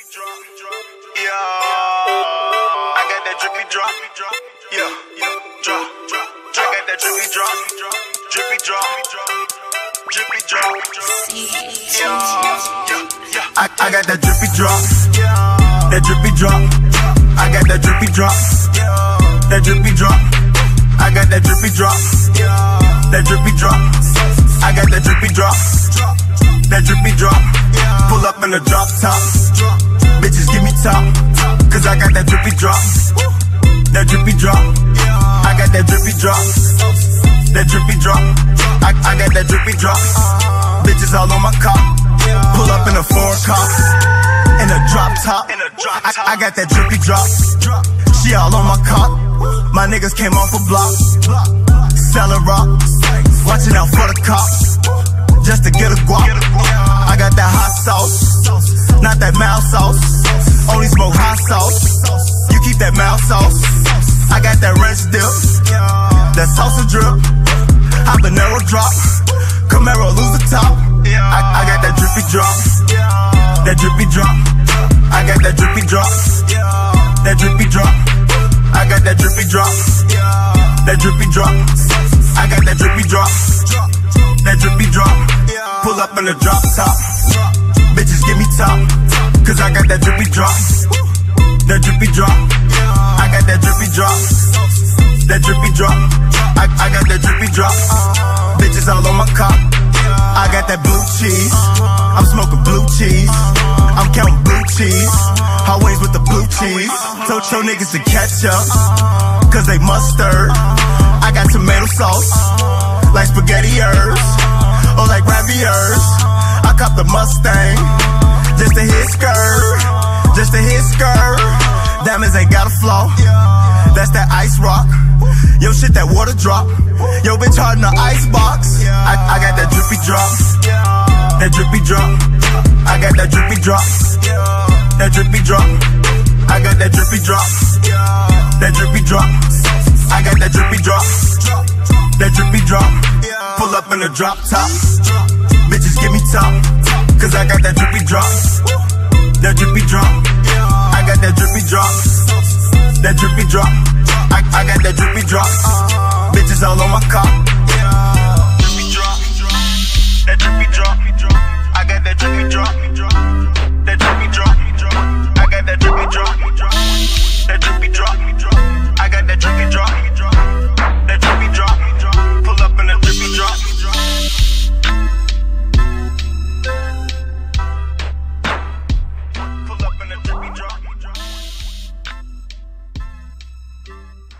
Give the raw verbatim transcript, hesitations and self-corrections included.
Yeah, I got that drippy drop. Yeah, yeah, drop, drop. I got that drippy drop, drippy drop, drippy drop. Yeah, yeah, yeah. I, I got that drippy drop, that drippy drop. I got that drippy drop, that drippy drop. I got that drippy drop, that drippy drop. I got that drippy drop, that drippy drop. Pull up in the drop top. Bitches give me top, cause I got that drippy drop, that drippy drop. I got that drippy drop, that drippy drop. I, I got that drippy drop. Bitches all on my cop. Pull up in a foreign car, in a drop top. I, I got that drippy drop. She all on my cop. My niggas came off a block, selling rock, watching out for the cops, just to get a guap. I got that hot sauce, not that mouth sauce. Only smoke hot sauce. You keep that mouth sauce. I got that ranch dip, that salsa drip, habanero drop, Camaro lose the top. I, I got that drippy drop, that drippy drop. I got that drippy drop, that drippy drop. I got that drippy drop, that drippy drop. I got that drippy drop, that drippy drop. Pull up in the drop top. Bitches give me top, cause I got that drippy drop, that drippy drop. I got that drippy drop, that drippy drop. I, I got that drippy drop. Bitches all on my cop. I got that blue cheese. I'm smoking blue cheese. I'm counting blue cheese. Highways with the blue cheese. Told your niggas to catch up, cause they mustard. I got tomato sauce, like spaghetti herbs, or like raviers. I cop the Mustang, just to hit skirt, just to hit skirt. Diamonds ain't got a flaw, that's that ice rock. Yo shit, that water drop. Yo bitch hard in the ice box. I, I got that drippy drop, that drippy drop. I got that drippy drop, that drippy drop. I got that drippy drop, that drippy drop. I got that drippy drop, that drippy drop. Pull up in the drop top. Bitches give me top, cause I got that drippy drop, that drippy drop. I got that drippy drop, that drippy drop. I, I got that drippy drop. Bitches all on my cop. Drippy drop, that drippy drop. I got that drippy drop, that drippy drop. I got that drippy drop, that drippy drop. I got that drippy drop, that drippy drop. Pull up in a drippy drop. Pull up in a drippy drop.